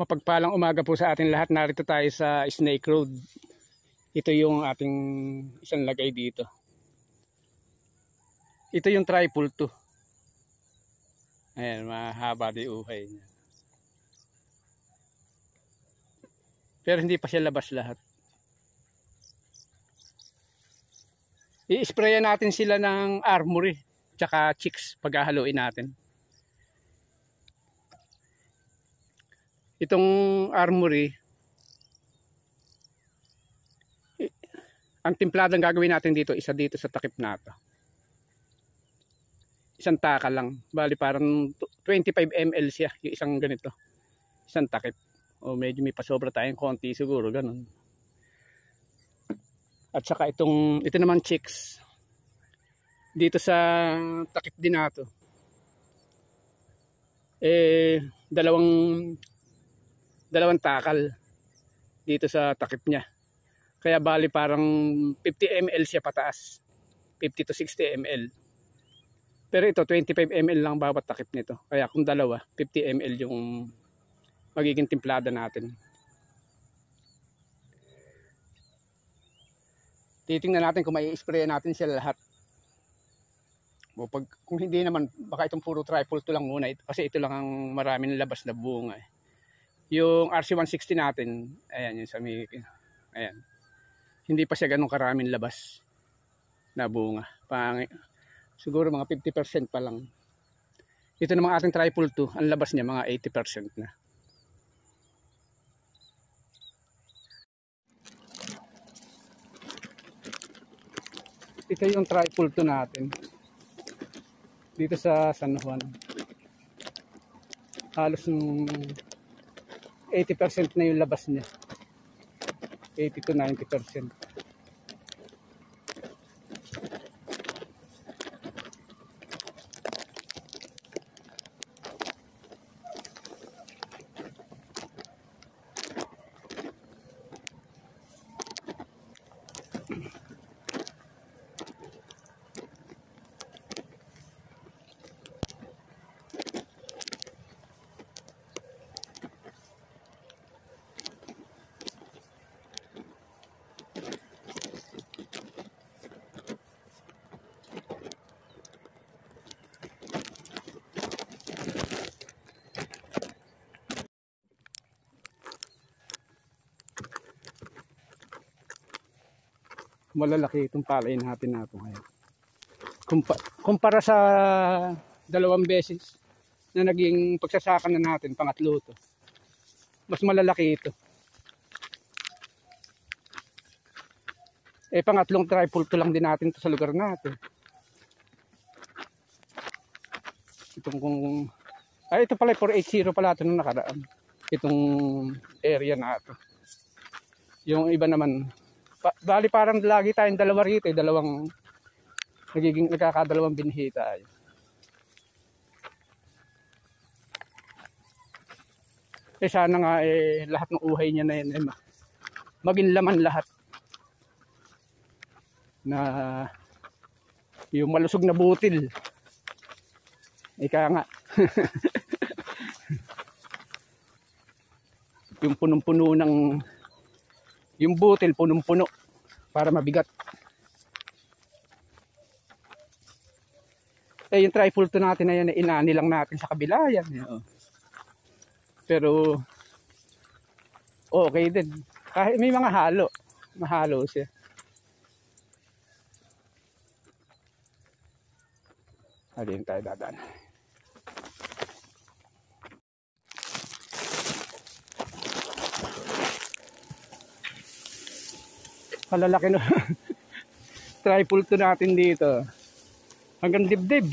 Mapagpalang umaga po sa atin lahat. Narito tayo sa Snake Road. Ito yung ating isang lagay dito. Ito yung triple 2. Ayan, mahaba di uhay niya. Pero hindi pa siya labas lahat. I-sprayan natin sila ng armory tsaka chicks paghahaluin natin. Itong armory, ang timpladang gagawin natin dito, isa dito sa takip na ito. Isang taka lang. Bali parang 25 ml siya, yung isang ganito. Isang takip. O medyo may pasobra tayong konti siguro, ganun. At saka ito naman chicks. Dito sa takip din nato. Dalawang takal dito sa takip niya. Kaya bali parang 50 ml siya pataas. 50 to 60 ml. Pero ito 25 ml lang bawat takip nito. Kaya kung dalawa, 50 ml yung magiging timplada natin. Titingnan natin kung may i-spray natin sila lahat. O kung hindi naman, baka itong puro triple 2 lang muna. Kasi ito lang ang maraming labas na bunga eh. Yung RC160 natin, ayan yung sa may, ayan. Hindi pa siya ganun karaming labas na bunga. Siguro mga 50% pa lang. Ito namang ating triple 2, ang labas niya mga 80% na. Ito yung triple 2 natin. Dito sa San Juan. Halos 80% na yung labas niya. 80 to 90%. Malalaki itong palay natin na ito ngayon. Kumpara sa dalawang beses na naging pagsasakan na natin, pangatlo ito. Mas malalaki ito. Pangatlong triple 2 lang din natin ito sa lugar natin. Ito pala 480 pala ito nung nakaraan. Itong area na ito. Yung iba naman, bali parang lagi tayong dalawa rito, nagkakadalawang binhi tayo. Sana nga lahat ng uhay niya na yan maging laman lahat. Na yung malusog na butil. Ika nga. Yung punong-puno yung butil punong-puno para mabigat. Yung triple 2 natin na yan, inani lang natin sa kabila yan. Pero okay din. Kahit may mga mahalo siya. Alin tayo dadaan. Malalaki no. Triple 2 natin dito. Hanggang dibdib.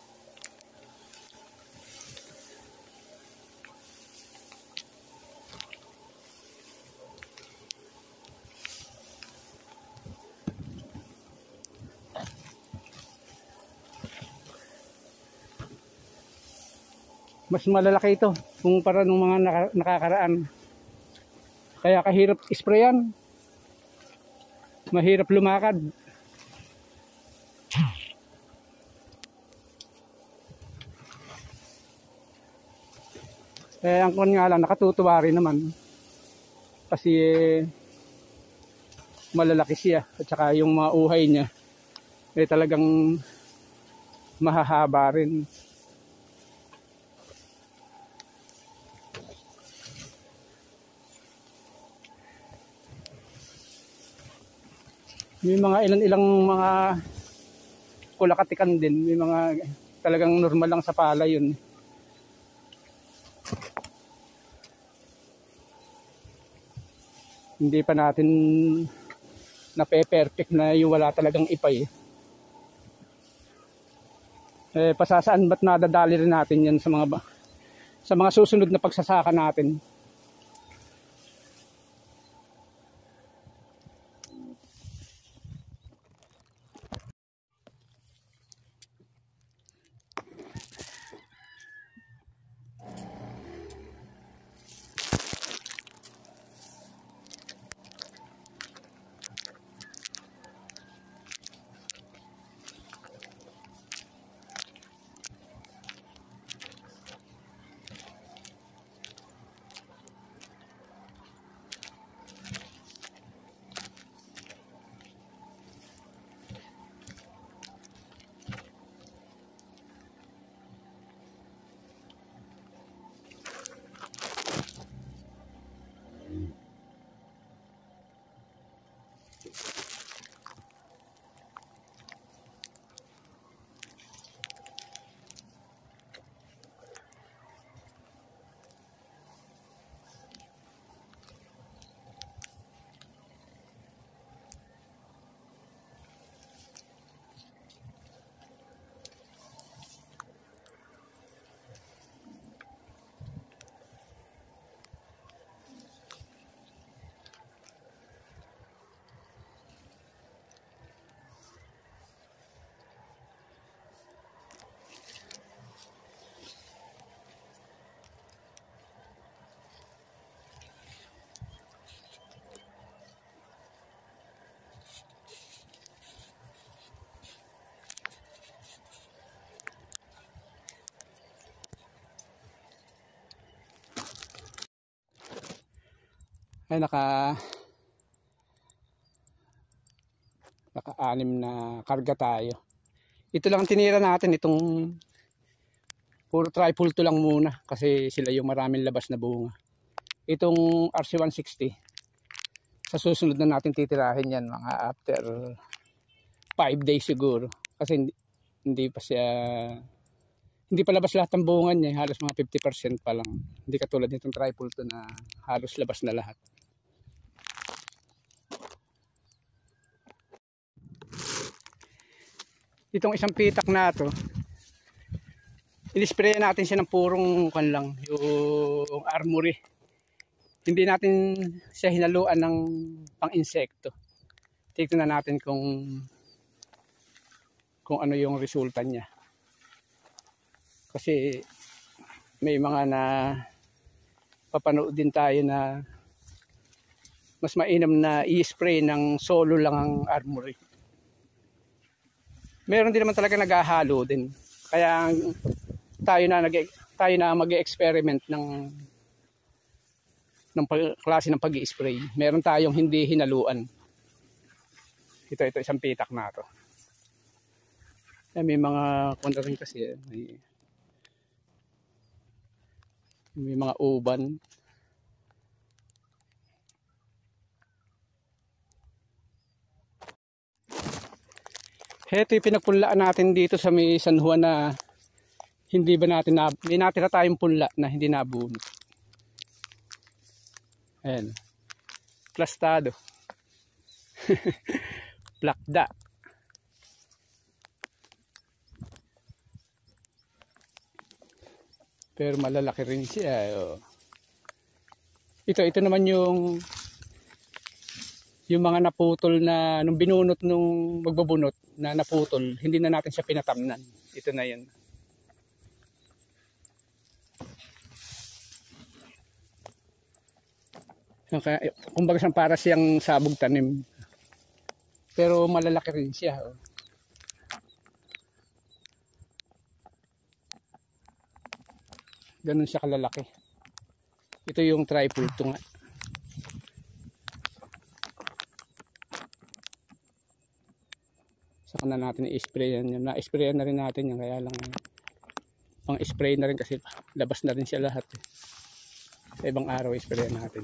Mas malalaki ito kumpara ng mga nakakaraan. Kaya kahirap isprayan. Mahirap lumakad. Ang kon nga lang, nakatutuwa rin naman. Kasi malalaki siya. At saka yung mga uhay niya, talagang mahahaba rin. May mga ilang mga kulakatikan din. May mga talagang normal lang sa palay yun. Hindi pa natin nape-perfect na yung wala talagang ipay. Pasasaan ba't nadadali rin natin yan sa mga susunod na pagsasaka natin. Ay naka-anim na karga tayo. Ito lang tinira natin, itong puro tripulto lang muna kasi sila yung maraming labas na bunga. Itong RC160 sa susunod na natin titirahin yan mga after 5 days siguro kasi hindi pa labas lahat ng bunga niya, halos mga 50% pa lang. Hindi katulad nitong tripulto na halos labas na lahat. Itong isang pitak na to, in-spray natin siya ng purong kanlang, yung armory. Hindi natin siya hinaluan ng pang-insekto. Tignan natin kung ano yung resulta niya. Kasi may mga na papanood din tayo na mas mainam na i-spray ng solo lang ang armory. Meron din naman talaga naghahalo din. Kaya tayo na mag-experiment ng klase ng pag-i-spray. Meron tayong hindi hinaluan. Ito isang pitak na to. May mga kontra rin kasi may mga uban. Ito yung pinagpunlaan natin dito sa may San Juan na hindi ba natin may natira tayong punla na hindi nabunot. Ayan. Plastado. Plakda. Pero malalaki rin siya. Oh. Ito naman yung mga naputol na nung binunot nung magbubunot na naputol, hindi na natin siya pinatamnan. Ito na yun. Kumbaga siyang para siyang sabog tanim. Pero malalaki rin siya. Oh. Ganun siya kalalaki. Ito yung tripulto nga. Saka na natin i-sprayan yan. Na-sprayan na rin natin yan. Kaya lang pang spray na rin kasi labas na rin siya lahat. Sa ibang araw i-sprayan natin.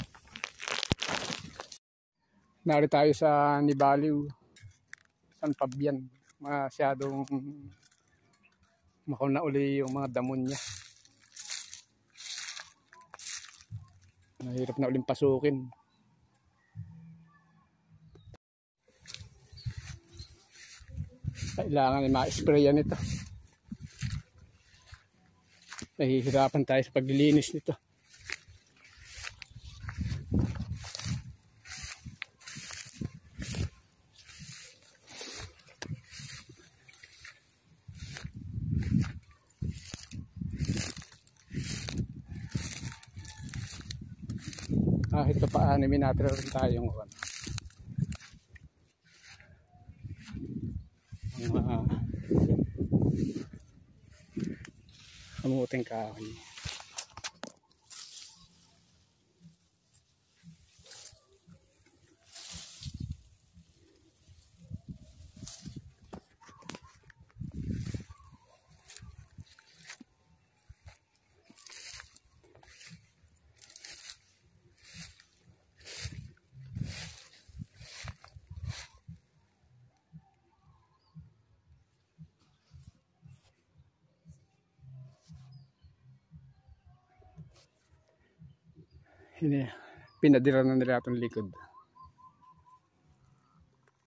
Nari tayo sa Nibaliw, San Fabian. Masyadong makauna uli yung mga damon niya. Mahirap na uling pasukin. Kailangan ma-sprayan ito. Nahihirapan tayo sa paglilinis nito. Kahit pa paano may natural rin tayong kamuting kahoy. Pinadira na nila itong likod.